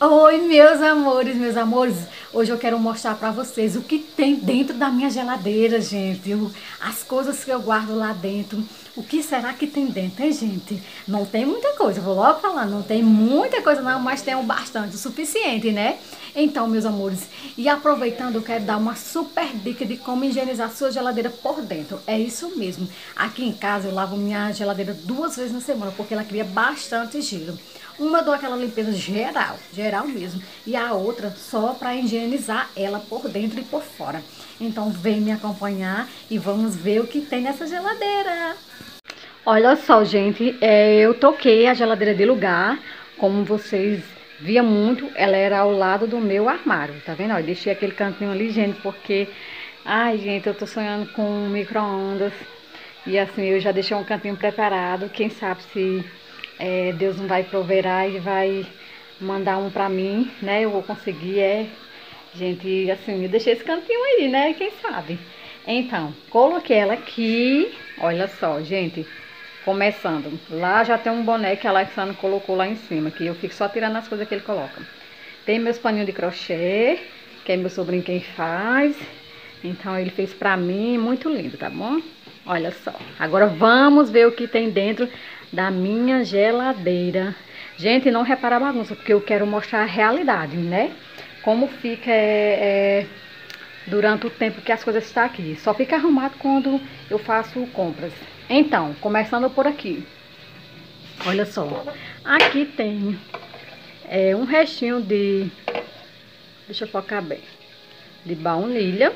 Oi, meus amores, meus amores. Hoje eu quero mostrar pra vocês o que tem dentro da minha geladeira, gente. As coisas que eu guardo lá dentro. O que será que tem dentro, hein, gente? Não tem muita coisa, vou logo falar. Não tem muita coisa não, mas tem o bastante, o suficiente, né? Então, meus amores, e aproveitando, eu quero dar uma super dica de como higienizar sua geladeira por dentro. É isso mesmo. Aqui em casa eu lavo minha geladeira 2 vezes na semana, porque ela cria bastante gelo. Uma eu dou aquela limpeza geral, geral mesmo. E a outra só para higienizar ela por dentro e por fora. Então vem me acompanhar e vamos ver o que tem nessa geladeira. Olha só, gente, eu troquei a geladeira de lugar. Como vocês viam muito, ela era ao lado do meu armário, tá vendo? Ó, eu deixei aquele cantinho ali, gente, porque... Ai, gente, eu tô sonhando com micro-ondas. E assim, eu já deixei um cantinho preparado. Quem sabe se Deus não vai proverá e vai mandar um pra mim, né? Eu vou conseguir, gente, assim, eu deixei esse cantinho aí, né? Quem sabe? Então, coloquei ela aqui. Olha só, gente, começando. Lá já tem um boné que a Alexandre colocou lá em cima, que eu fico só tirando as coisas que ele coloca. Tem meus paninhos de crochê, que é meu sobrinho quem faz. Então, ele fez pra mim, muito lindo, tá bom? Olha só. Agora vamos ver o que tem dentro da minha geladeira. Gente, não repara a bagunça, porque eu quero mostrar a realidade, né? Como fica durante o tempo que as coisas estão aqui. Só fica arrumado quando eu faço compras. Então, começando por aqui. Olha só. Aqui tem um restinho de... Deixa eu focar bem. De baunilha.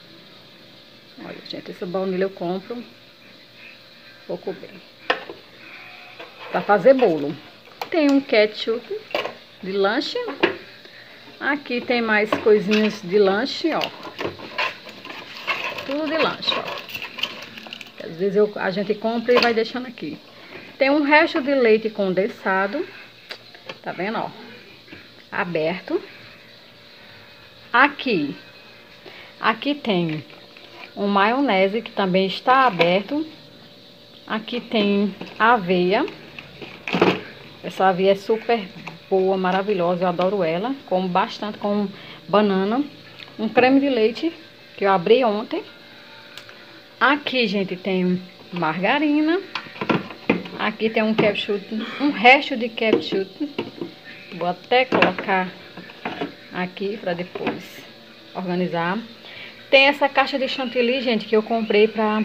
Olha, gente, essa baunilha eu compro pouco bem. Pra fazer bolo. Tem um ketchup de lanche. Aqui tem mais coisinhas de lanche, ó. Tudo de lanche, ó. Às vezes a gente compra e vai deixando aqui. Tem um resto de leite condensado. Tá vendo, ó? Aberto. Aqui tem um maionese que também está aberto. Aqui tem aveia. Essa aveia é super boa, maravilhosa, eu adoro ela. Como bastante com banana. Um creme de leite que eu abri ontem. Aqui, gente, tem margarina. Aqui tem um ketchup, um resto de ketchup. Vou até colocar aqui para depois organizar. Tem essa caixa de chantilly, gente, que eu comprei pra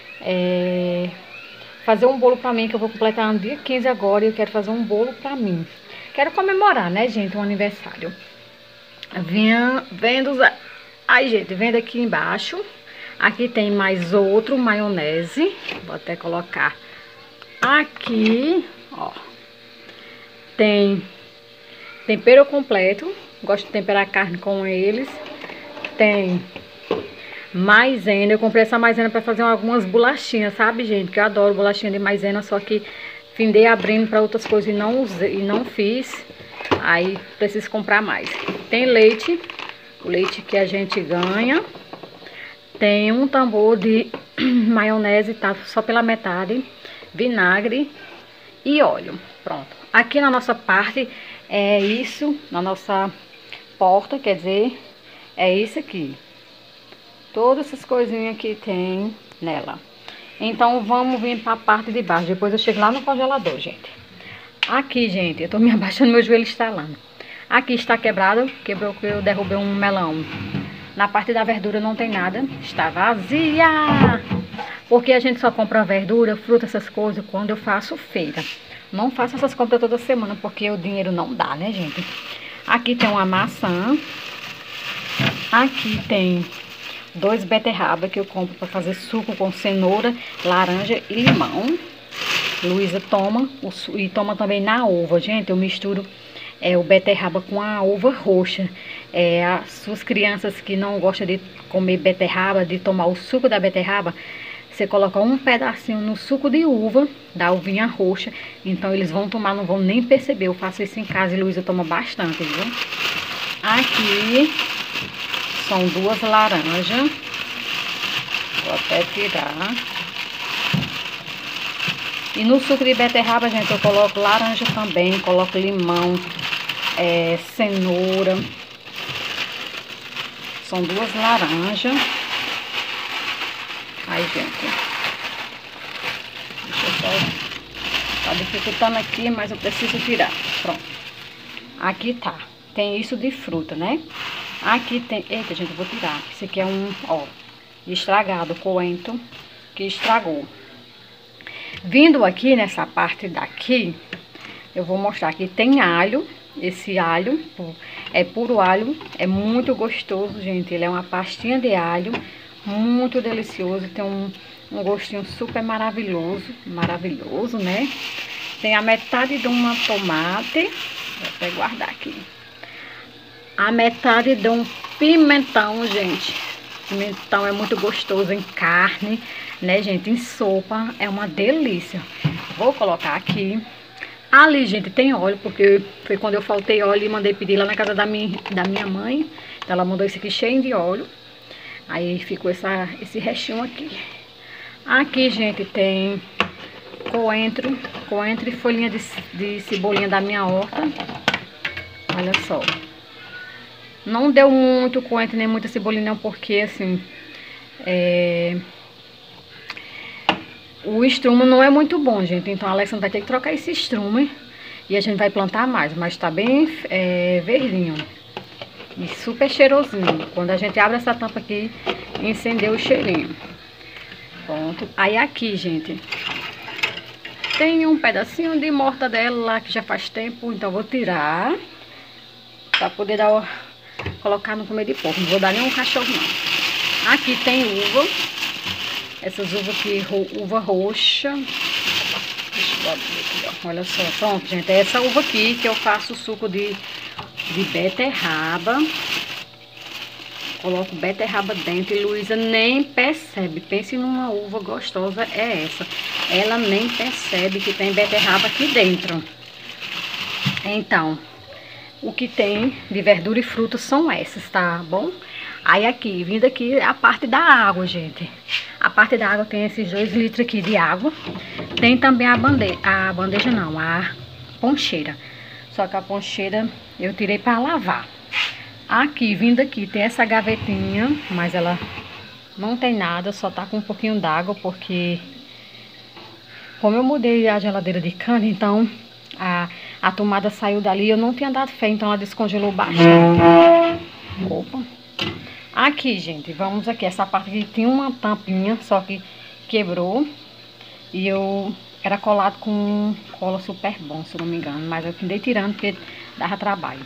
fazer um bolo pra mim, que eu vou completar no dia 15 agora. E eu quero fazer um bolo pra mim. Quero comemorar, né, gente, um aniversário. Aí, gente, vendo aqui embaixo. Aqui tem mais outro maionese. Vou até colocar aqui, ó. Tem tempero completo. Gosto de temperar a carne com eles. Tem maisena. Eu comprei essa maisena pra fazer algumas bolachinhas, sabe, gente? Que eu adoro bolachinha de maisena, só que findei abrindo pra outras coisas e não usei, e não fiz. Aí preciso comprar mais. Tem leite, o leite que a gente ganha. Tem um tambor de maionese, tá? Só pela metade. Vinagre e óleo. Pronto. Aqui na nossa parte é isso, na nossa porta, quer dizer, é isso aqui. Todas essas coisinhas que tem nela. Então vamos vir para a parte de baixo. Depois eu chego lá no congelador, gente. Aqui, gente, eu tô me abaixando, meu joelho estalando. Aqui está quebrado, quebrou que eu derrubei um melão. Na parte da verdura não tem nada, está vazia. Porque a gente só compra verdura, fruta, essas coisas quando eu faço feira. Não faço essas compras toda semana, porque o dinheiro não dá, né, gente? Aqui tem uma maçã. Aqui tem 2 beterraba que eu compro para fazer suco com cenoura, laranja e limão. Luísa toma, e toma também na uva. Gente, eu misturo o beterraba com a uva roxa. As suas crianças que não gostam de comer beterraba, de tomar o suco da beterraba, você coloca um pedacinho no suco de uva, da uvinha roxa. Então eles vão tomar, não vão nem perceber. Eu faço isso em casa e Luísa toma bastante, viu? Aqui são 2 laranjas. Vou até tirar. E no suco de beterraba, gente, eu coloco laranja também, coloco limão. cenoura. São 2 laranjas. Aí, gente, deixa eu só... Tá dificultando aqui, mas eu preciso tirar. Pronto. Aqui tá. Tem isso de fruta, né? Aqui tem... Eita, gente, eu vou tirar. Esse aqui é ó, estragado, coentro, que estragou. Vindo aqui nessa parte daqui, eu vou mostrar que tem alho. Esse alho é puro alho, é muito gostoso, gente. Ele é uma pastinha de alho, muito delicioso. Tem um gostinho super maravilhoso, né? Tem a metade de uma tomate, vou até guardar aqui. A metade de um pimentão, gente. Pimentão é muito gostoso em carne, né, gente? Em sopa é uma delícia. Vou colocar aqui. Ali, gente, tem óleo, porque foi quando eu faltei óleo e mandei pedir lá na casa da minha mãe. Então, ela mandou esse aqui cheio de óleo. Aí ficou esse restinho aqui. Aqui, gente, tem coentro e folhinha de cebolinha da minha horta. Olha só. Não deu muito coentro nem muita cebolinha não, porque assim... O estrumo não é muito bom, gente. Então a Alexandra vai ter que trocar esse estrume. E a gente vai plantar mais. Mas tá bem verdinho. E super cheirosinho. Quando a gente abre essa tampa aqui, incendeu o cheirinho. Pronto. Aí aqui, gente, tem um pedacinho de mortadela lá que já faz tempo. Então vou tirar. Pra poder colocar no comer de porco. Não vou dar nenhum cachorro não. Aqui tem uva. Essas uvas aqui, uva roxa. Deixa eu abrir aqui, ó. Olha só, pronto, gente. É essa uva aqui que eu faço suco de beterraba. Coloco beterraba dentro e Luísa nem percebe. Pense numa uva gostosa, é essa. Ela nem percebe que tem beterraba aqui dentro. Então, o que tem de verdura e fruta são essas, tá bom? Aí aqui, vindo aqui, a parte da água, gente. A parte da água tem esses 2 litros aqui de água. Tem também a bandeja não, a poncheira. Só que a poncheira eu tirei para lavar. Aqui, vindo aqui, tem essa gavetinha, mas ela não tem nada, só tá com um pouquinho d'água, porque como eu mudei a geladeira de cana, então a tomada saiu dali, eu não tinha dado fé, então ela descongelou bastante. Opa! Aqui, gente, vamos aqui. Essa parte aqui tinha uma tampinha, só que quebrou. E eu era colado com cola super bom, se eu não me engano. Mas eu findei tirando porque dava trabalho.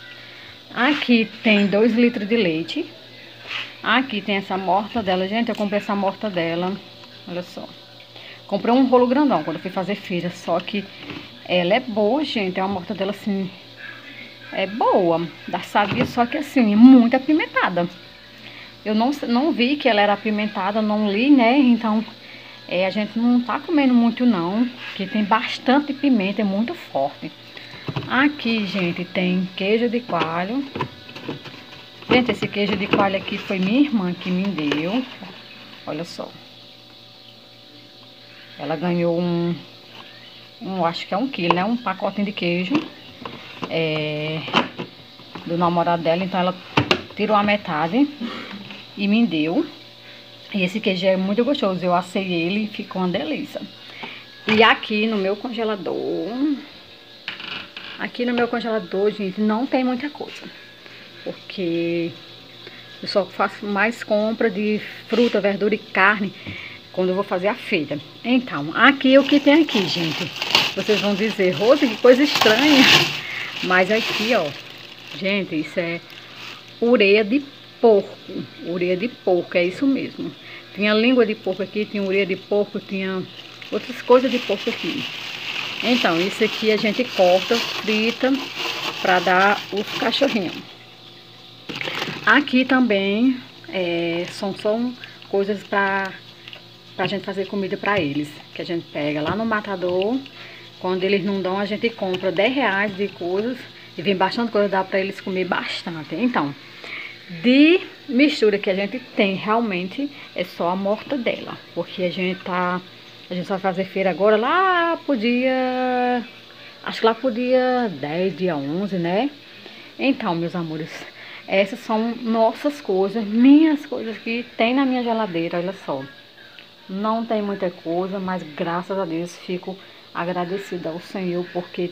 Aqui tem 2 litros de leite. Aqui tem essa mortadela. Gente, eu comprei essa mortadela. Olha só. Comprei um rolo grandão quando eu fui fazer feira. Só que ela é boa, gente. É uma mortadela assim... É boa. Dá sabia, só que assim, muito apimentada. Eu não vi que ela era apimentada, não li, né? Então, a gente não tá comendo muito não, porque tem bastante pimenta, é muito forte. Aqui, gente, tem queijo de coalho. Gente, esse queijo de coalho aqui foi minha irmã que me deu. Olha só. Ela ganhou acho que é 1 quilo, né? Um pacotinho de queijo. Do namorado dela, então ela tirou a metade e me deu. E esse queijo é muito gostoso. Eu assei ele e ficou uma delícia. E aqui no meu congelador... Aqui no meu congelador, gente, não tem muita coisa. Porque eu só faço mais compra de fruta, verdura e carne quando eu vou fazer a feira. Então, aqui o que tem aqui, gente? Vocês vão dizer, Rose, que coisa estranha. Mas aqui, ó, gente, isso é ureia de porco. Ureia de porco, é isso mesmo. Tinha língua de porco aqui, tinha ureia de porco, tinha outras coisas de porco aqui. Então, isso aqui a gente corta, frita, pra dar os cachorrinhos. Aqui também são coisas pra gente fazer comida pra eles. Que a gente pega lá no matador. Quando eles não dão, a gente compra R$10 de coisas. E vem bastante coisa, dá pra eles comer bastante. Então, de mistura que a gente tem realmente é só a mortadela. Porque a gente vai fazer feira agora lá pro dia... Acho que lá pro dia 10, dia 11, né? Então, meus amores, essas são nossas coisas, minhas coisas que tem na minha geladeira, olha só. Não tem muita coisa, mas graças a Deus fico agradecida ao Senhor, porque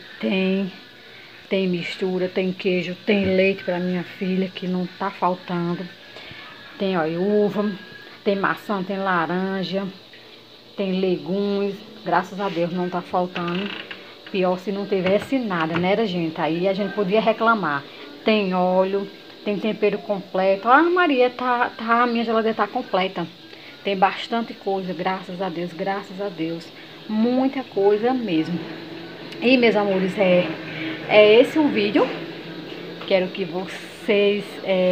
tem mistura, tem queijo, tem leite para minha filha, que não tá faltando. Tem, ó, uva, tem maçã, tem laranja, tem legumes, graças a Deus não tá faltando. Pior se não tivesse nada, né, gente? Aí a gente podia reclamar. Tem óleo, tem tempero completo. Ah, Maria, a minha geladeira tá completa. Tem bastante coisa, graças a Deus, graças a Deus. Muita coisa mesmo. E, meus amores, é esse o vídeo. Quero que vocês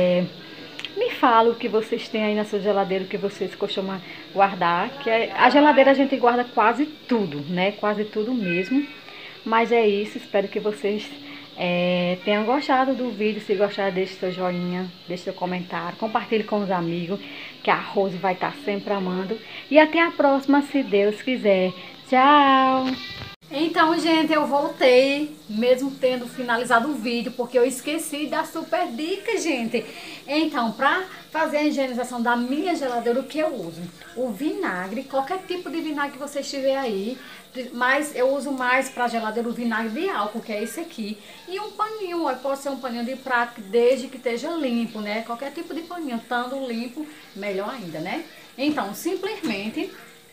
me falem o que vocês têm aí na sua geladeira, o que vocês costumam guardar. Que a geladeira a gente guarda quase tudo, né? Quase tudo mesmo. Mas é isso, espero que vocês tenham gostado do vídeo. Se gostar, deixe seu joinha, deixe seu comentário, compartilhe com os amigos, que a Rose vai estar sempre amando. E até a próxima, se Deus quiser. Tchau! Então, gente, eu voltei, mesmo tendo finalizado o vídeo, porque eu esqueci da super dica, gente. Então, pra fazer a higienização da minha geladeira, o que eu uso? O vinagre, qualquer tipo de vinagre que você estiver aí, mas eu uso mais pra geladeira o vinagre de álcool, que é esse aqui. E um paninho, pode ser um paninho de prato, desde que esteja limpo, né? Qualquer tipo de paninho, estando limpo, melhor ainda, né? Então, simplesmente...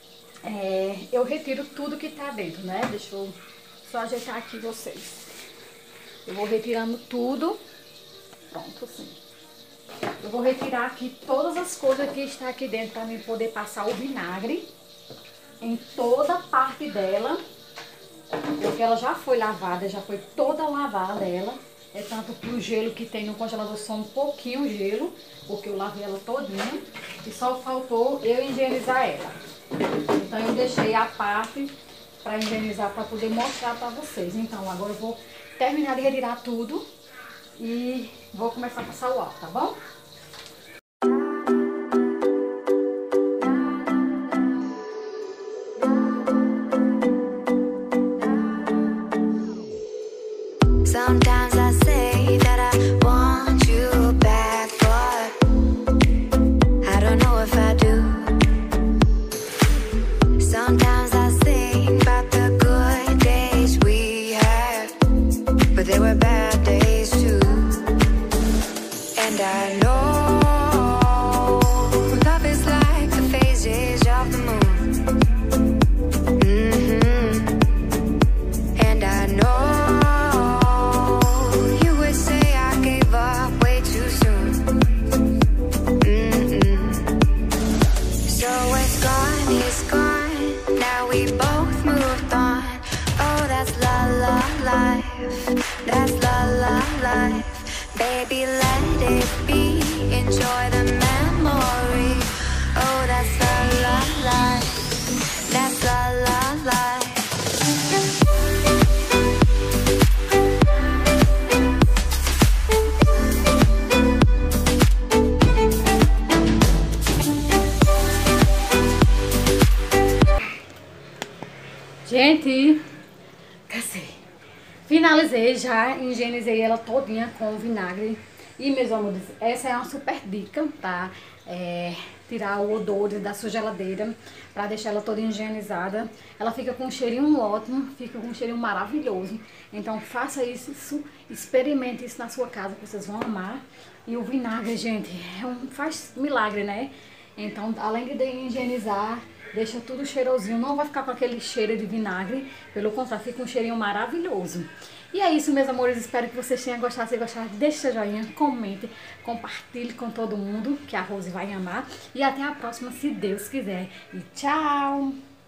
eu retiro tudo que tá dentro, né? Deixa eu só ajeitar aqui vocês. Eu vou retirando tudo. Pronto, assim. Eu vou retirar aqui todas as coisas que está aqui dentro para mim poder passar o vinagre em toda a parte dela. Porque ela já foi lavada, já foi toda lavada ela. É tanto que o gelo que tem no congelador só um pouquinho gelo, porque eu lavei ela todinha. E só faltou eu higienizar ela. Então eu deixei a parte para higienizar, para poder mostrar para vocês. Então agora eu vou terminar de retirar tudo e vou começar a passar o álcool, tá bom? Sometimes I say that I want you back, but I don't know if I do. Sometimes I think about the good days we had, but there were bad days too. And I know love is like the phases of the moon. And I know you would say I gave up way too soon. So it's gone, now we both moved on. Oh, that's la la life, that's la la life. Baby, let it be, enjoy the memory. Oh, that's la la life, that's la la life. Gente, finalizei já, higienizei ela todinha com vinagre. E, meus amores, essa é uma super dica, tá? Tirar o odor da sua geladeira, pra deixar ela toda higienizada. Ela fica com um cheirinho ótimo, fica com um cheirinho maravilhoso. Então faça isso, experimente isso na sua casa, que vocês vão amar. E o vinagre, gente, faz milagre, né? Então, além de higienizar, deixa tudo cheirosinho, não vai ficar com aquele cheiro de vinagre, pelo contrário, fica um cheirinho maravilhoso. E é isso, meus amores, espero que vocês tenham gostado. Se gostar, deixe seu joinha, comente, compartilhe com todo mundo, que a Rose vai amar. E até a próxima, se Deus quiser. E tchau!